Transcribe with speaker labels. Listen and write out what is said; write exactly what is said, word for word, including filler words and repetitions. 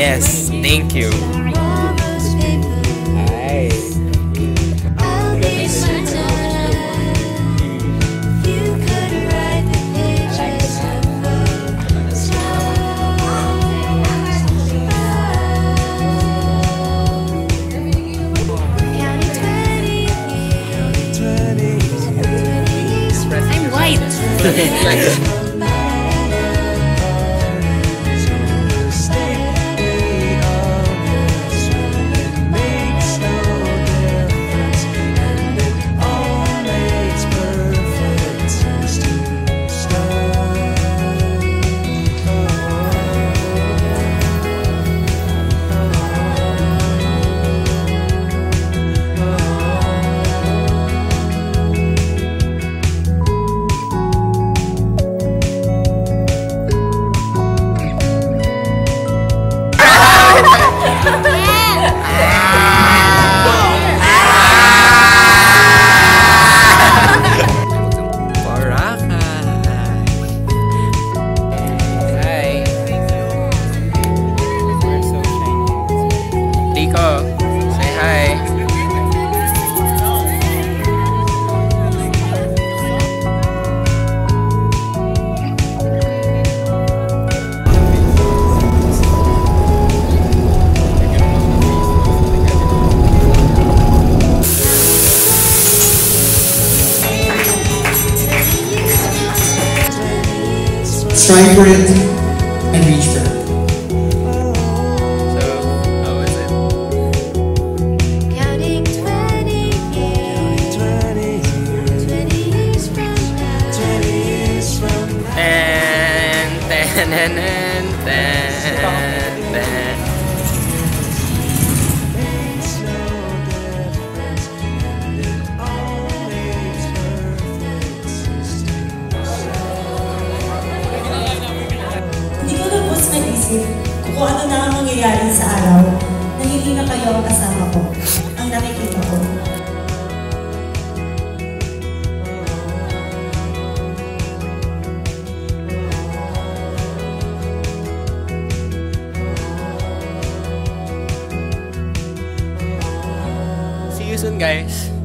Speaker 1: Yes, thank you. Ay.
Speaker 2: I'm white.
Speaker 3: Strive for it and reach for it.
Speaker 1: So, how was it?
Speaker 2: Counting twenty years, twenty years from now, twenty years from now.
Speaker 1: Ten, ten, ten, ten, ten, ten.
Speaker 4: Naisip kung ano na ang mangyayari sa araw na hindi na kayo ang kasama ko, ang nakikita ko.
Speaker 1: See you soon, guys.